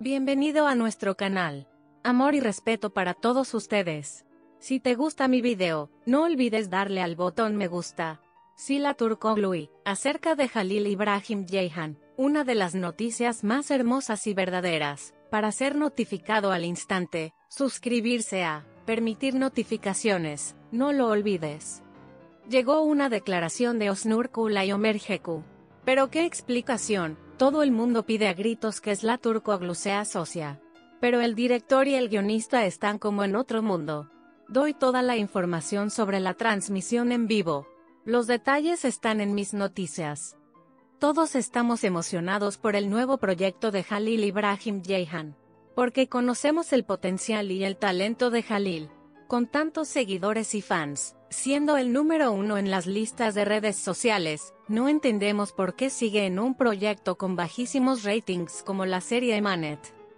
Bienvenido a nuestro canal. Amor y respeto para todos ustedes. Si te gusta mi video, no olvides darle al botón me gusta. Sıla Türkoğlu, acerca de Halil İbrahim Ceyhan, una de las noticias más hermosas y verdaderas. Para ser notificado al instante, suscribirse a, permitir notificaciones, no lo olvides. Llegó una declaración de Osnur Kula y Ömer Jeku. Pero qué explicación, todo el mundo pide a gritos que Sıla Türkoğlu sea socia. Pero el director y el guionista están como en otro mundo. Doy toda la información sobre la transmisión en vivo. Los detalles están en mis noticias. Todos estamos emocionados por el nuevo proyecto de Halil İbrahim Ceyhan. Porque conocemos el potencial y el talento de Halil. Con tantos seguidores y fans, siendo el número 1 en las listas de redes sociales, no entendemos por qué sigue en un proyecto con bajísimos ratings como la serie Emanet.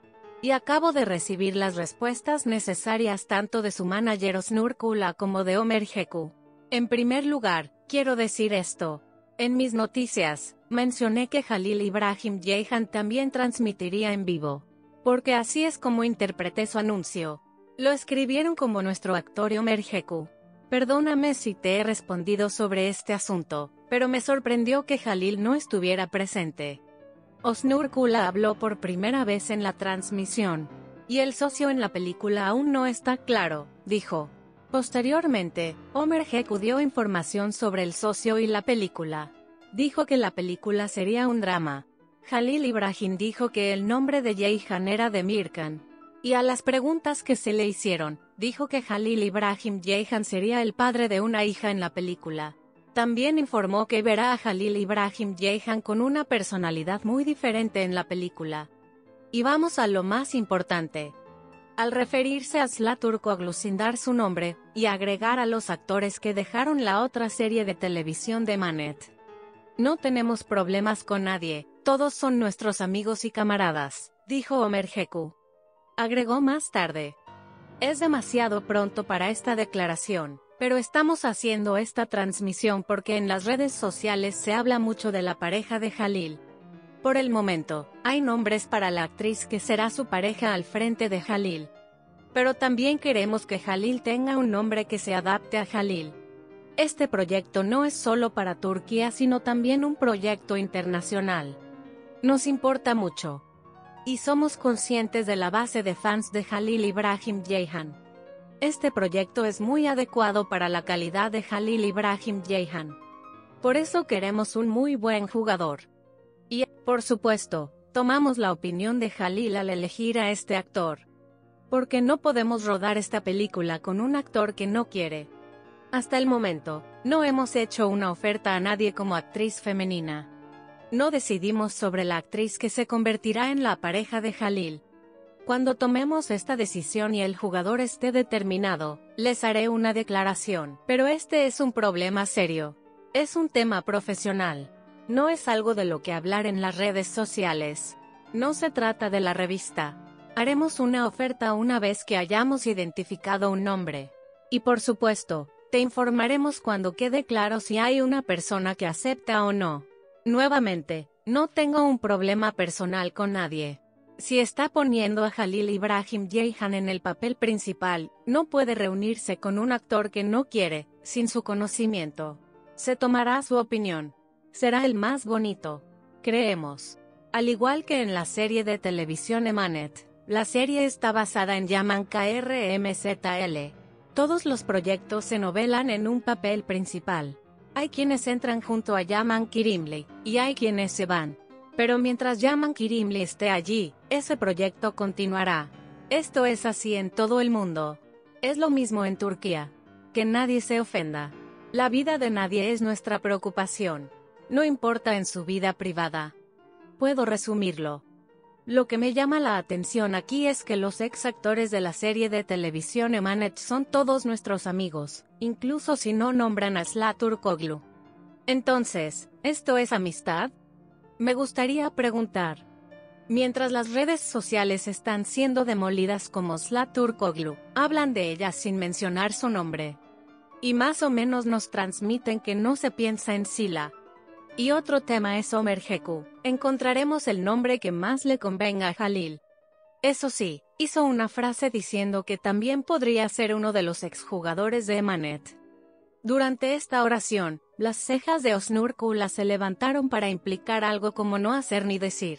Y acabo de recibir las respuestas necesarias tanto de su manager Osnur Kula como de Ömer Jeku. En primer lugar, quiero decir esto. En mis noticias, mencioné que Halil İbrahim Ceyhan también transmitiría en vivo. Porque así es como interpreté su anuncio. Lo escribieron como nuestro actor Ömer Jeku. Perdóname si te he respondido sobre este asunto, pero me sorprendió que Halil no estuviera presente. Osnur Kula habló por primera vez en la transmisión. Y el socio en la película aún no está claro, dijo. Posteriormente, Ömer Jeku dio información sobre el socio y la película. Dijo que la película sería un drama. Halil İbrahim dijo que el nombre de Ceyhan era Demirkan. Y a las preguntas que se le hicieron, dijo que Halil İbrahim Ceyhan sería el padre de una hija en la película. También informó que verá a Halil İbrahim Ceyhan con una personalidad muy diferente en la película. Y vamos a lo más importante. Al referirse a Sıla Türkoğlu sin dar su nombre, y agregar a los actores que dejaron la otra serie de televisión de Emanet. No tenemos problemas con nadie, todos son nuestros amigos y camaradas, dijo Ömer Jeku. Agregó más tarde. Es demasiado pronto para esta declaración, pero estamos haciendo esta transmisión porque en las redes sociales se habla mucho de la pareja de Halil. Por el momento, hay nombres para la actriz que será su pareja al frente de Halil. Pero también queremos que Halil tenga un nombre que se adapte a Halil. Este proyecto no es solo para Turquía sino también un proyecto internacional. Nos importa mucho. Y somos conscientes de la base de fans de Halil İbrahim Ceyhan. Este proyecto es muy adecuado para la calidad de Halil İbrahim Ceyhan. Por eso queremos un muy buen jugador. Y, por supuesto, tomamos la opinión de Halil al elegir a este actor. Porque no podemos rodar esta película con un actor que no quiere. Hasta el momento, no hemos hecho una oferta a nadie como actriz femenina. No decidimos sobre la actriz que se convertirá en la pareja de Halil. Cuando tomemos esta decisión y el jugador esté determinado, les haré una declaración. Pero este es un problema serio. Es un tema profesional. No es algo de lo que hablar en las redes sociales. No se trata de la revista. Haremos una oferta una vez que hayamos identificado un nombre. Y por supuesto, te informaremos cuando quede claro si hay una persona que acepta o no. Nuevamente, no tengo un problema personal con nadie. Si está poniendo a Halil İbrahim Ceyhan en el papel principal, no puede reunirse con un actor que no quiere, sin su conocimiento. Se tomará su opinión. Será el más bonito. Creemos. Al igual que en la serie de televisión Emanet, la serie está basada en Yaman KRMZL. Todos los proyectos se novelan en un papel principal. Hay quienes entran junto a Yaman Kirimli, y hay quienes se van. Pero mientras Yaman Kirimli esté allí, ese proyecto continuará. Esto es así en todo el mundo. Es lo mismo en Turquía. Que nadie se ofenda. La vida de nadie es nuestra preocupación. No importa en su vida privada. Puedo resumirlo. Lo que me llama la atención aquí es que los ex actores de la serie de televisión Emanet son todos nuestros amigos, incluso si no nombran a Sıla Türkoğlu. Entonces, ¿esto es amistad? Me gustaría preguntar. Mientras las redes sociales están siendo demolidas como Sıla Türkoğlu, hablan de ella sin mencionar su nombre. Y más o menos nos transmiten que no se piensa en Sıla. Y otro tema es Ömer Jeku. Encontraremos el nombre que más le convenga a Halil. Eso sí, hizo una frase diciendo que también podría ser uno de los exjugadores de Emanet. Durante esta oración, las cejas de Osnur Kula se levantaron para implicar algo como no hacer ni decir.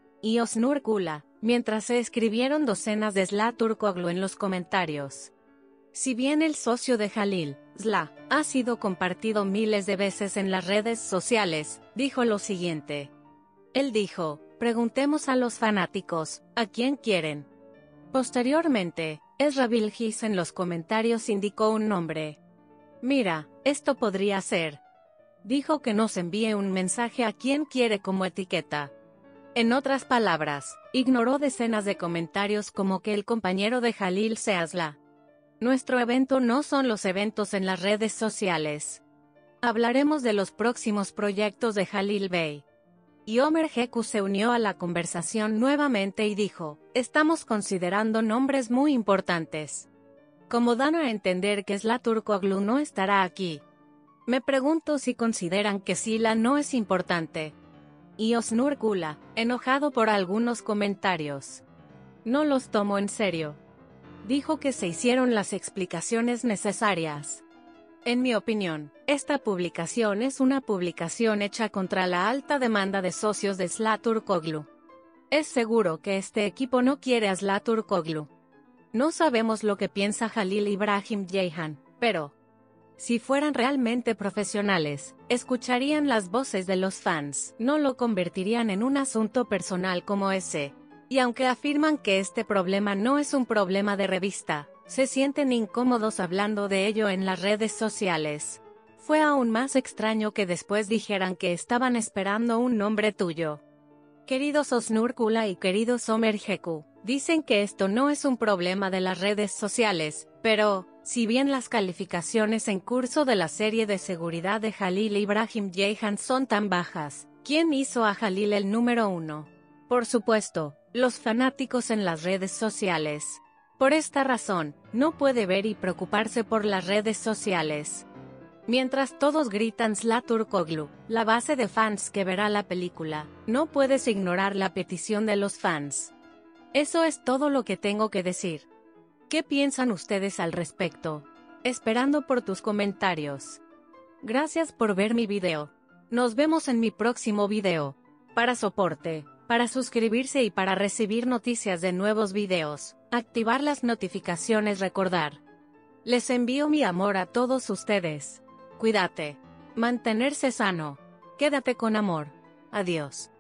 Y Osnur Kula, mientras se escribieron docenas de Zla Turkoglu en los comentarios. Si bien el socio de Jalil, Zla, ha sido compartido miles de veces en las redes sociales, dijo lo siguiente. Él dijo, preguntemos a los fanáticos, ¿a quién quieren? Posteriormente, Ezra Bilgis en los comentarios indicó un nombre. Mira, esto podría ser. Dijo que nos envíe un mensaje a quien quiere como etiqueta. En otras palabras, ignoró decenas de comentarios como que el compañero de Jalil sea Zla. Nuestro evento no son los eventos en las redes sociales. Hablaremos de los próximos proyectos de Jalil Bey. Y Omer Jeku se unió a la conversación nuevamente y dijo, estamos considerando nombres muy importantes. Como dan a entender que Zla Turkoglu no estará aquí. Me pregunto si consideran que Sila no es importante. Y Osnur Kula, enojado por algunos comentarios. No los tomó en serio. Dijo que se hicieron las explicaciones necesarias. En mi opinión, esta publicación es una publicación hecha contra la alta demanda de socios de Zla Turkoglu. Es seguro que este equipo no quiere a Zla Turkoglu. No sabemos lo que piensa Jalil Ibrahim Ceyhan, pero si fueran realmente profesionales, escucharían las voces de los fans, no lo convertirían en un asunto personal como ese. Y aunque afirman que este problema no es un problema de revista, se sienten incómodos hablando de ello en las redes sociales. Fue aún más extraño que después dijeran que estaban esperando un nombre tuyo. Queridos Osnur Kula y queridos Omer Jeku, dicen que esto no es un problema de las redes sociales, pero, si bien las calificaciones en curso de la serie de seguridad de Jalil Ibrahim Ceyhan son tan bajas, ¿quién hizo a Jalil el número 1? Por supuesto, los fanáticos en las redes sociales. Por esta razón, no puede ver y preocuparse por las redes sociales. Mientras todos gritan Zla Turkoglu, la base de fans que verá la película, no puedes ignorar la petición de los fans. Eso es todo lo que tengo que decir. ¿Qué piensan ustedes al respecto? Esperando por tus comentarios. Gracias por ver mi video. Nos vemos en mi próximo video. Para soporte, para suscribirse y para recibir noticias de nuevos videos, activar las notificaciones, recordar. Les envío mi amor a todos ustedes. Cuídate. Mantenerse sano. Quédate con amor. Adiós.